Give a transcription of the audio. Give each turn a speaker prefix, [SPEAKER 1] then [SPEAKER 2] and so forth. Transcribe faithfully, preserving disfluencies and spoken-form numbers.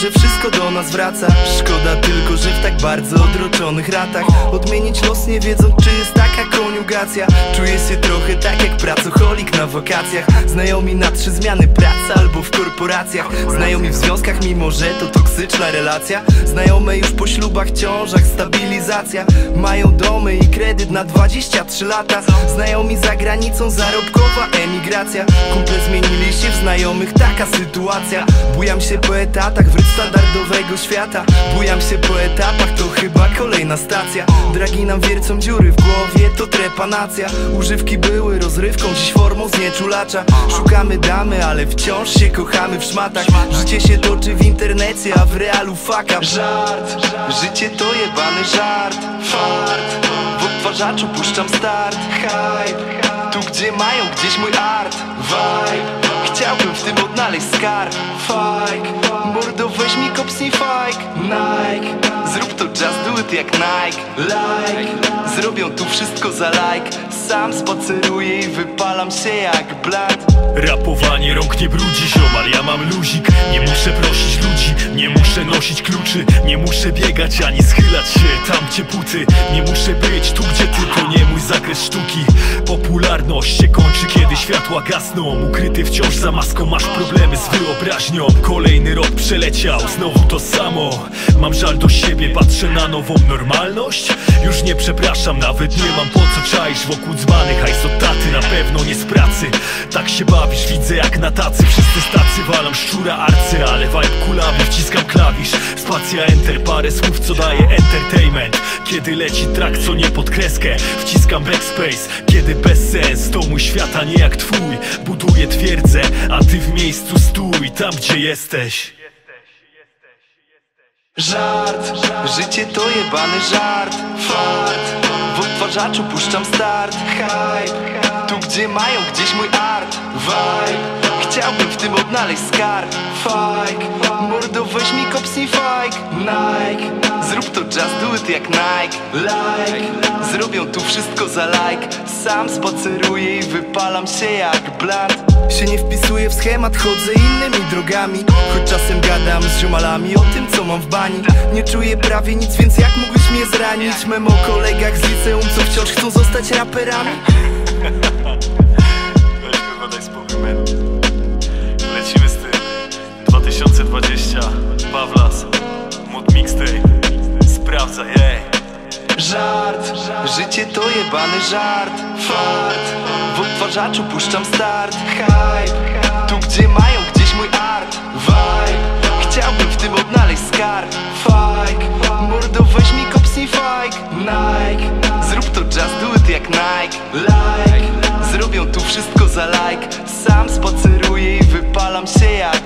[SPEAKER 1] że wszystko do nas wraca. Szkoda tylko, że w tak bardzo odroczonych ratach odmienić los nie wiedząc, czy jest taka koniugacja. Czuję się trochę tak jak pracocholik na wakacjach. Znajomi na trzy zmiany pracy albo w korporacjach. Znajomi w związkach, mimo że to toksyczna relacja. Znajome już po ślubach, ciążach, stabilizacja. Mają domy i kredyt na dwadzieścia trzy lata. Znajomi za granicą, zarobkowa emigracja. Kumple zmienili się w znajomych, taka sytuacja. Bujam się po etatach, wróć standardowego świata. Bujam się po etapach, to chyba kolejna stacja. Dragi nam wiercą dziury w głowie, to trepanacja. Używki były rozrywką, dziś formą znieczulacza. Szukamy damy, ale wciąż się kochamy w szmatach. Życie się toczy w internecie, a w realu fuck up. Żart, życie to jebany żart. Fart, w odtwarzaczu puszczam start. Hype, tu gdzie mają gdzieś mój art. Vibe, chciałbym w tym odnaleźć skarb. Fake, mordo weź mi kopsnij fake. Nike, zrób to just do it jak Nike. Like, zrobią tu wszystko za like. Sam spaceruję i wypalam się jak blat.
[SPEAKER 2] Rapowanie rąk nie brudzi, ziomal, ja mam luzik. Nie muszę prosić ludzi, nie muszę nosić kluczy. Nie muszę biegać ani schylać się tam gdzie buty. Nie muszę być tu gdzie tylko nie mój zakres sztuki. Popularność się kończy kiedy światła gasną. Ukryty wciąż za maską masz problemy z wyobraźnią. Kolejny rok przeleciał, znowu to samo. Mam żal do siebie, patrzę na nową normalność. Już nie przepraszam, nawet nie mam po co czaisz wokół dzbany. Hajs od taty, na pewno nie z pracy. Tak się bawisz, widzę jak na tacy. Wszyscy stacy walam szczura arcy, ale vibe kulawy, wciskam klawisz. Spacja enter, parę słów co daje entertainment. Kiedy leci track co nie pod kreskę, wciskam backspace. Kiedy bez sens, to mój świat, a nie jak twój. Buduję twierdzę, a ty w miejscu stój, tam gdzie jesteś.
[SPEAKER 1] Żart, życie to jebany żart. Fart, w odtwarzaczu puszczam start. Hype, tu gdzie mają gdzieś mój art. Vibe, chciałbym w tym odnaleźć skarb. Fake, mordo weź mi kopsnij fake. Nike, zrób to just do it jak Nike. Like, zrobią tu wszystko za like. Sam spaceruję i wypalam się jak blat. Się nie wpisuję w schemat, chodzę innymi drogami. Choć czasem gadam z ziomalami o tym co mam w bani. Nie czuję prawie nic, więc jak mógłbyś mnie zranić? Mem o kolegach z liceum, co wciąż chcą zostać raperami.
[SPEAKER 2] Weź kurwa, daj spokój, man. Lecimy z tym. dwa tysiące dwudziesty, Pawlas, Mood Mixtape. Sprawdzaj, ej.
[SPEAKER 1] Żart, życie to jebany żart. Fart, w odtwarzaczu puszczam start. Hype, tu gdzie mają gdzieś mój art. Vibe, chciałbym w tym odnaleźć skarb. Fake, mordo weź mi kopsnij fake. Nike, zrób to just do it jak Nike. Like, zrobią tu wszystko za like. Sam spaceruję i wypalam się jak